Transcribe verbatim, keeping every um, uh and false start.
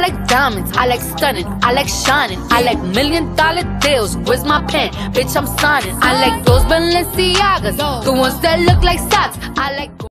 like diamonds, I like stunning, I like shining, I like million dollar deals. Where's my pen? Bitch, I'm signing. I like those Balenciagas, the ones that look like socks. I like